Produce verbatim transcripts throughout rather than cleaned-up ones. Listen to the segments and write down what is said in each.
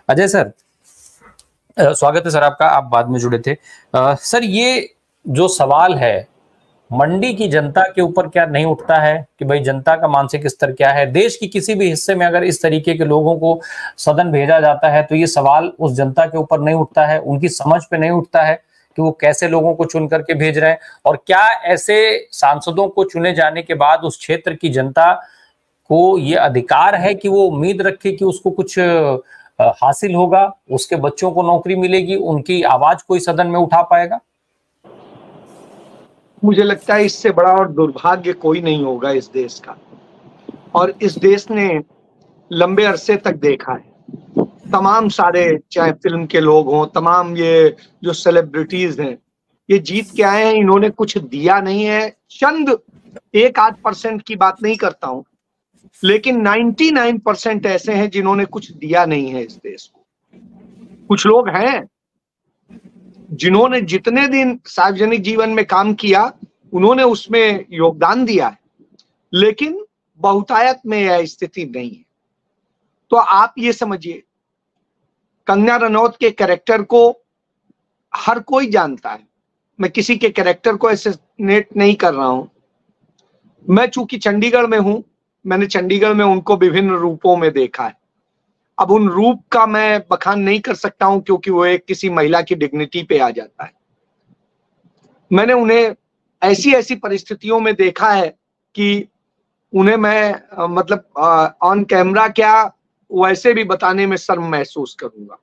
Ajay sir, स्वागत है sir आपका, आप बाद में जुड़े थे। आ, सर ये जो सवाल है मंडी की जनता के ऊपर क्या नहीं उठता है कि भाई जनता का मानसिक स्तर क्या है? देश की किसी भी हिस्से में अगर इस तरीके के लोगों को सदन भेजा जाता है तो ये सवाल उस जनता के ऊपर नहीं उठता है, उनकी समझ पे नहीं उठता है कि वो कैसे लोगों को चुन करके भेज रहे हैं, और क्या ऐसे सांसदों को चुने जाने के बाद उस क्षेत्र की जनता को ये अधिकार है कि वो उम्मीद रखे कि उसको कुछ हासिल होगा, उसके बच्चों को नौकरी मिलेगी, उनकी आवाज कोई सदन में उठा पाएगा? मुझे लगता है इससे बड़ा और दुर्भाग्य कोई नहीं होगा इस देश का। और इस देश ने लंबे अरसे तक देखा है, तमाम सारे चाहे फिल्म के लोग हों, तमाम ये जो सेलिब्रिटीज हैं, ये जीत के आए हैं, इन्होंने कुछ दिया नहीं है। चंद एक आध परसेंट की बात नहीं करता हूं, लेकिन निन्यानवे परसेंट ऐसे हैं जिन्होंने कुछ दिया नहीं है इस देश को। कुछ लोग हैं जिन्होंने जितने दिन सार्वजनिक जीवन में काम किया उन्होंने उसमें योगदान दिया है, लेकिन बहुतायत में यह स्थिति नहीं है। तो आप ये समझिए, कंगना रनौत के कैरेक्टर को हर कोई जानता है, मैं किसी के कैरेक्टर को एसेसिनेट नहीं कर रहा हूं। मैं चूंकि चंडीगढ़ में हूं, मैंने चंडीगढ़ में उनको विभिन्न रूपों में देखा है। अब उन रूप का मैं बखान नहीं कर सकता हूं क्योंकि वो एक किसी महिला की डिग्निटी पे आ जाता है। मैंने उन्हें ऐसी ऐसी परिस्थितियों में देखा है कि उन्हें मैं आ, मतलब ऑन कैमरा क्या वैसे भी बताने में शर्म महसूस करूंगा।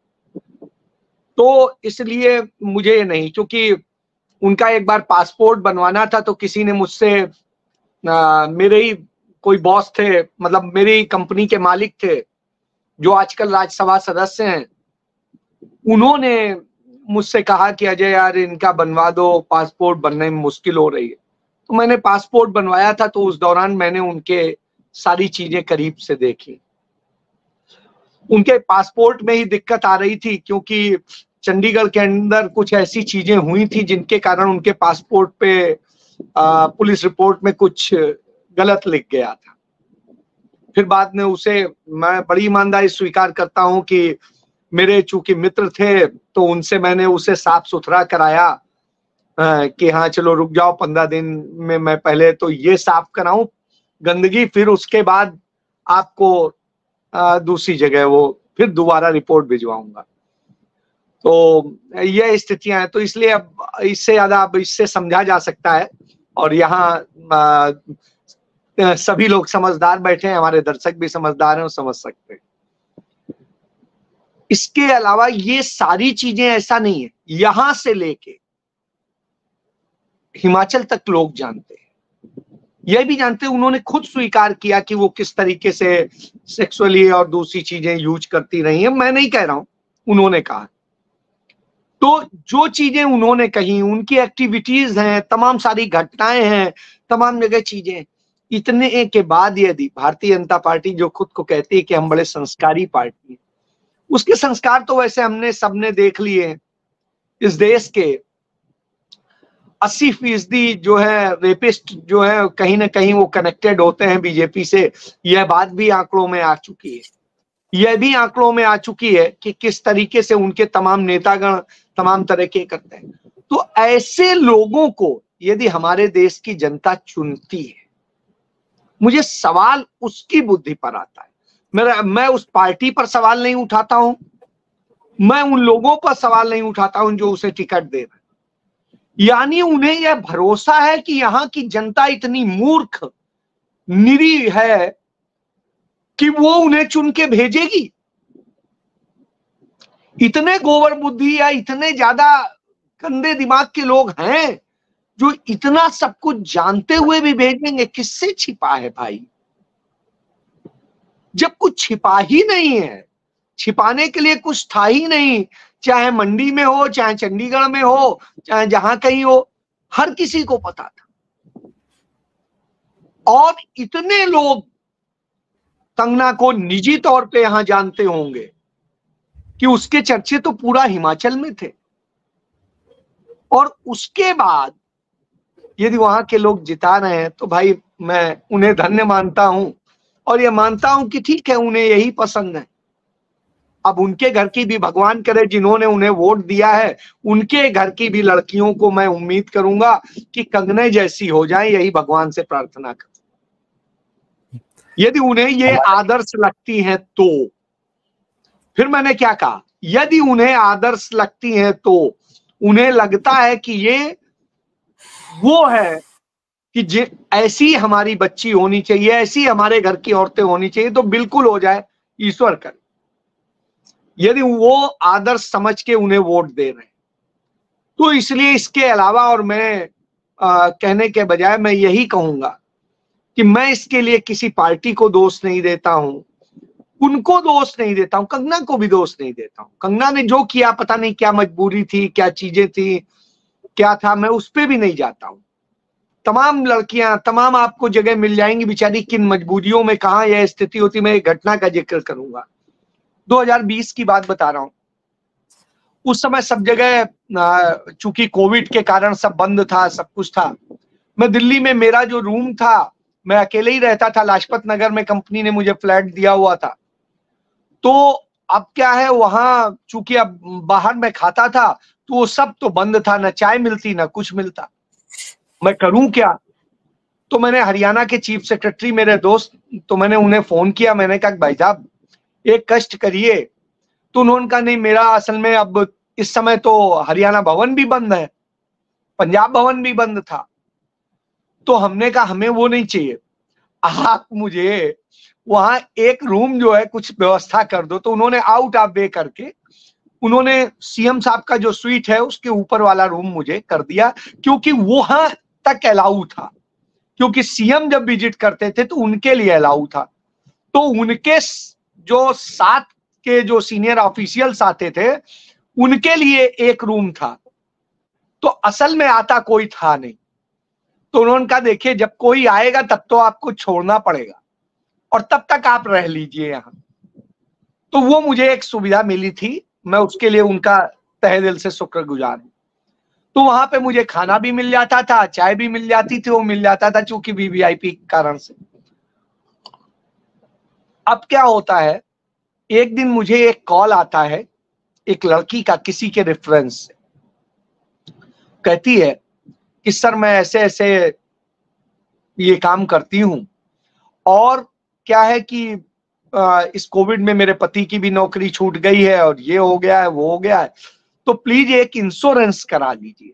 तो इसलिए मुझे नहीं, क्योंकि उनका एक बार पासपोर्ट बनवाना था तो किसी ने मुझसे, मेरे ही कोई बॉस थे, मतलब मेरी कंपनी के मालिक थे जो आजकल राज्यसभा सदस्य हैं, उन्होंने मुझसे कहा कि अजय यार इनका बनवा दो, पासपोर्ट बनने में मुश्किल हो रही है। तो मैंने पासपोर्ट बनवाया था, तो उस दौरान मैंने उनके सारी चीजें करीब से देखी। उनके पासपोर्ट में ही दिक्कत आ रही थी क्योंकि चंडीगढ़ के अंदर कुछ ऐसी चीजें हुई थी जिनके कारण उनके पासपोर्ट पे आ, पुलिस रिपोर्ट में कुछ गलत लिख गया था। फिर बाद में उसे मैं बड़ी ईमानदारी स्वीकार करता हूं कि मेरे चूंकि मित्र थे तो उनसे मैंने उसे साफ सुथरा कराया कि हाँ चलो रुक जाओ, पंद्रह दिन में मैं पहले तो ये साफ कराऊं गंदगी, फिर उसके बाद आपको दूसरी जगह वो फिर दोबारा रिपोर्ट भिजवाऊंगा। तो ये स्थितियां हैं, तो इसलिए अब इससे ज्यादा अब इससे समझा जा सकता है। और यहाँ सभी लोग समझदार बैठे हैं, हमारे दर्शक भी समझदार हैं, वो समझ सकते हैं। इसके अलावा ये सारी चीजें ऐसा नहीं है, यहां से लेके हिमाचल तक लोग जानते हैं, यह भी जानते हैं, उन्होंने खुद स्वीकार किया कि वो किस तरीके से सेक्सुअली और दूसरी चीजें यूज करती रही हैं। मैं नहीं कह रहा हूं, उन्होंने कहा। तो जो चीजें उन्होंने कही, उनकी एक्टिविटीज हैं, तमाम सारी घटनाएं हैं, तमाम जगह चीजें, इतने के बाद यदि भारतीय जनता पार्टी जो खुद को कहती है कि हम बड़े संस्कारी पार्टी हैं, उसके संस्कार तो वैसे हमने सबने देख लिए हैं। इस देश के अस्सी फीसदी जो है रेपिस्ट जो है कहीं ना कहीं वो कनेक्टेड होते हैं बीजेपी से, यह बात भी आंकड़ों में आ चुकी है। यह भी आंकड़ों में आ चुकी है कि किस तरीके से उनके तमाम नेतागण तमाम तरह के करते हैं। तो ऐसे लोगों को यदि हमारे देश की जनता चुनती है, मुझे सवाल उसकी बुद्धि पर आता है। मेरा मैं उस पार्टी पर सवाल नहीं उठाता हूं, मैं उन लोगों पर सवाल नहीं उठाता हूं जो उसे टिकट दे रहे हैं। यानी उन्हें यह भरोसा है कि यहां की जनता इतनी मूर्ख निरीह है कि वो उन्हें चुन के भेजेगी। इतने गोबर बुद्धि या इतने ज्यादा गंदे दिमाग के लोग हैं जो इतना सब कुछ जानते हुए भी भेजेंगे। किससे छिपा है भाई? जब कुछ छिपा ही नहीं है, छिपाने के लिए कुछ था ही नहीं, चाहे मंडी में हो, चाहे चंडीगढ़ में हो, चाहे जहां कहीं हो, हर किसी को पता था। और इतने लोग कंगना को निजी तौर पे यहां जानते होंगे कि उसके चर्चे तो पूरा हिमाचल में थे। और उसके बाद यदि वहां के लोग जिता रहे हैं तो भाई मैं उन्हें धन्य मानता हूं, और ये मानता हूं कि ठीक है, उन्हें यही पसंद है। अब उनके घर की भी, भगवान करे जिन्होंने उन्हें वोट दिया है, उनके घर की भी लड़कियों को मैं उम्मीद करूंगा कि कंगने जैसी हो जाए, यही भगवान से प्रार्थना कर। यदि उन्हें ये आदर्श लगती हैं तो, फिर मैंने क्या कहा, यदि उन्हें आदर्श लगती हैं तो, उन्हें लगता है कि ये वो है कि ऐसी हमारी बच्ची होनी चाहिए, ऐसी हमारे घर की औरतें होनी चाहिए, तो बिल्कुल हो जाए, ईश्वर करे। यदि वो आदर्श समझ के उन्हें वोट दे रहे हैं तो इसलिए इसके अलावा, और मैं आ, कहने के बजाय मैं यही कहूंगा कि मैं इसके लिए किसी पार्टी को दोष नहीं देता हूं, उनको दोष नहीं देता हूं, कंगना को भी दोष नहीं देता हूं। कंगना ने जो किया, पता नहीं क्या मजबूरी थी, क्या चीजें थी, क्या था, मैं उस पर भी नहीं जाता हूं। तमाम लड़कियां, तमाम आपको जगह मिल जाएंगी, बेचारी किन मजबूरियों में कहां यह स्थिति होती। मैं एक घटना का जिक्र करूंगा, दो हज़ार बीस की बात बता रहा हूं। उस समय सब जगह चूंकि कोविड के कारण सब बंद था, सब कुछ था। मैं दिल्ली में, मेरा जो रूम था, मैं अकेले ही रहता था, लाजपत नगर में कंपनी ने मुझे फ्लैट दिया हुआ था। तो अब क्या है, वहां चूंकि अब बाहर में खाता था तो वो सब तो बंद था, ना चाय मिलती ना कुछ मिलता। मैं करूं क्या? तो मैंने हरियाणा के चीफ सेक्रेटरी, मेरे दोस्त, तो मैंने उन्हें फोन किया। मैंने कहा भाई साहब एक कष्ट करिए। तो उन्होंने कहा नहीं, मेरा असल में अब इस समय तो हरियाणा भवन भी बंद है, पंजाब भवन भी बंद था। तो हमने कहा हमें वो नहीं चाहिए, आप मुझे वहां एक रूम जो है कुछ व्यवस्था कर दो। तो उन्होंने आउट ऑफ वे करके उन्होंने सीएम साहब का जो स्वीट है उसके ऊपर वाला रूम मुझे कर दिया, क्योंकि वहां तक अलाउ था, क्योंकि सीएम जब विजिट करते थे तो उनके लिए अलाउ था। तो उनके जो साथ के जो सीनियर ऑफिशियल्स आते थे उनके लिए एक रूम था, तो असल में आता कोई था नहीं। तो उन्होंने कहा देखिए जब कोई आएगा तब तो आपको छोड़ना पड़ेगा और तब तक आप रह लीजिए यहां। तो वो मुझे एक सुविधा मिली थी, मैं उसके लिए उनका तहे दिल से शुक्रगुजार हूं। तो वहां पे मुझे खाना भी मिल जाता था, चाय भी मिल जाती थी, वो मिल जाता था चूंकि वीवीआईपी कारण से। अब क्या होता है, एक दिन मुझे एक कॉल आता है एक लड़की का, किसी के रेफरेंस से। कहती है कि सर मैं ऐसे ऐसे ये काम करती हूं और क्या है कि इस कोविड में मेरे पति की भी नौकरी छूट गई है और ये हो गया है, वो हो गया है, तो प्लीज एक इंश्योरेंस करा दीजिए।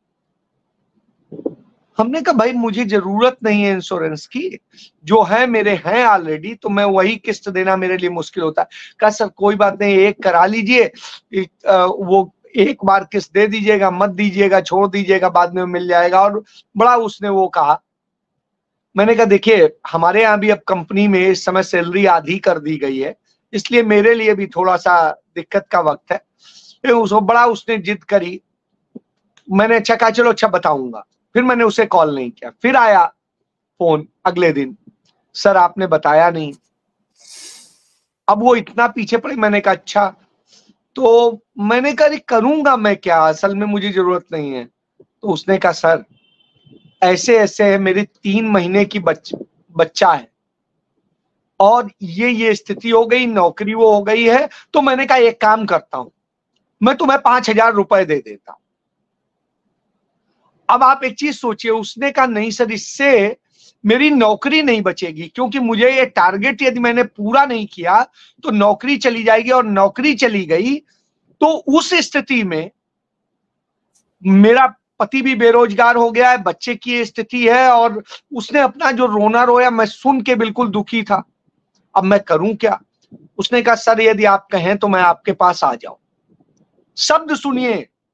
हमने कहा भाई मुझे जरूरत नहीं है इंश्योरेंस की, जो है मेरे हैं ऑलरेडी, तो मैं वही किस्त देना मेरे लिए मुश्किल होता है। कहा सर कोई बात नहीं, एक करा लीजिए, वो एक बार किस्त दे दीजिएगा, मत दीजिएगा, छोड़ दीजिएगा, बाद में मिल जाएगा। और बड़ा उसने वो कहा। मैंने कहा देखिए हमारे यहाँ भी अब कंपनी में इस समय सैलरी आधी कर दी गई है, इसलिए मेरे लिए भी थोड़ा सा दिक्कत का वक्त है। उसको बड़ा उसने जिद करी। मैंने अच्छा कहा चलो अच्छा बताऊंगा। फिर मैंने उसे कॉल नहीं किया। फिर आया फोन अगले दिन, सर आपने बताया नहीं। अब वो इतना पीछे पड़े। मैंने कहा अच्छा, तो मैंने कहा करूंगा मैं क्या, असल में मुझे जरूरत नहीं है। तो उसने कहा सर ऐसे ऐसे है, मेरी तीन महीने की बच, बच्चा है और ये ये स्थिति हो गई, नौकरी वो हो गई है। तो मैंने कहा एक काम करता हूं, मैं तुम्हें पांच हजार रुपए दे देता हूं। अब आप एक चीज सोचिए, उसने कहा नहीं सर इससे मेरी नौकरी नहीं बचेगी, क्योंकि मुझे ये टारगेट यदि मैंने पूरा नहीं किया तो नौकरी चली जाएगी, और नौकरी चली गई तो उस स्थिति में मेरा पति भी बेरोजगार हो गया है, बच्चे की ये स्थिति है, और उसने अपना जो रोना रोया मैं सुन के बिल्कुल दुखी था। अब मैं करूं क्या? उसने कहा सर यदि आप कहें तो मैं आपके पास आ जाऊं। शब्द सुनिए,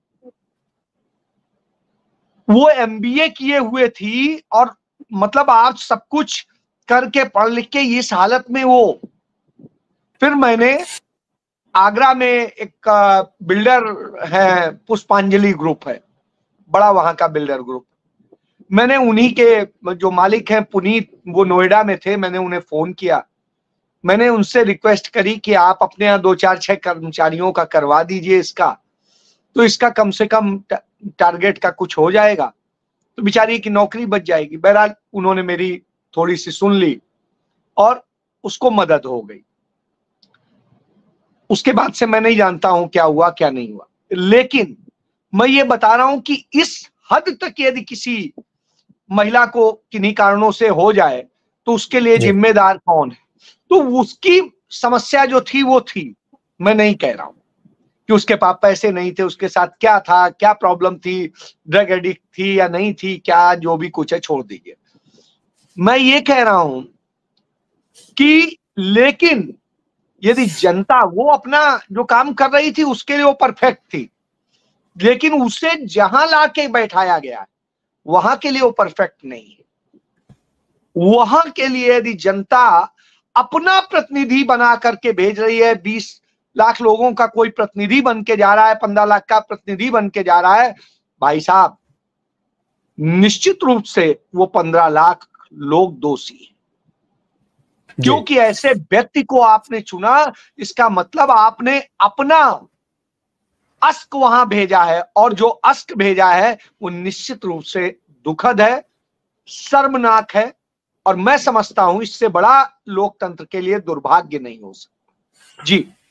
वो एमबीए किए हुए थी और मतलब आज सब कुछ करके पढ़ लिख के इस हालत में वो। फिर मैंने आगरा में एक बिल्डर है, पुष्पांजलि ग्रुप है, बड़ा वहां का बिल्डर ग्रुप, मैंने उन्हीं के जो मालिक हैं पुनीत, वो नोएडा में थे, मैंने उन्हें फोन किया। मैंने उनसे रिक्वेस्ट करी कि आप अपने यहाँ दो चार छह कर्मचारियों का करवा दीजिए इसका, तो इसका कम से कम टारगेट का कुछ हो जाएगा, तो बेचारी की नौकरी बच जाएगी। बहरहाल उन्होंने मेरी थोड़ी सी सुन ली और उसको मदद हो गई। उसके बाद से मैं नहीं जानता हूं क्या हुआ क्या नहीं हुआ, लेकिन मैं ये बता रहा हूं कि इस हद तक यदि किसी महिला को किन्हीं कारणों से हो जाए तो उसके लिए जिम्मेदार कौन है। तो उसकी समस्या जो थी वो थी, मैं नहीं कह रहा हूं कि उसके पास पैसे नहीं थे, उसके साथ क्या था, क्या प्रॉब्लम थी, ड्रग एडिक्ट थी या नहीं थी, क्या जो भी कुछ है छोड़ दीजिए। मैं ये कह रहा हूं कि लेकिन यदि जनता वो अपना जो काम कर रही थी उसके लिए वो परफेक्ट थी, लेकिन उसे जहां लाके बैठाया गया है वहां के लिए वो परफेक्ट नहीं है। वहां के लिए यदि जनता अपना प्रतिनिधि बना करके भेज रही है, बीस लाख लोगों का कोई प्रतिनिधि बन के जा रहा है, पंद्रह लाख का प्रतिनिधि बन के जा रहा है, भाई साहब निश्चित रूप से वो पंद्रह लाख लोग दोषी हैं, क्योंकि ऐसे व्यक्ति को आपने चुना, इसका मतलब आपने अपना अस्क वहां भेजा है, और जो अस्क भेजा है वो निश्चित रूप से दुखद है, शर्मनाक है, और मैं समझता हूं इससे बड़ा लोकतंत्र के लिए दुर्भाग्य नहीं हो सकता। जी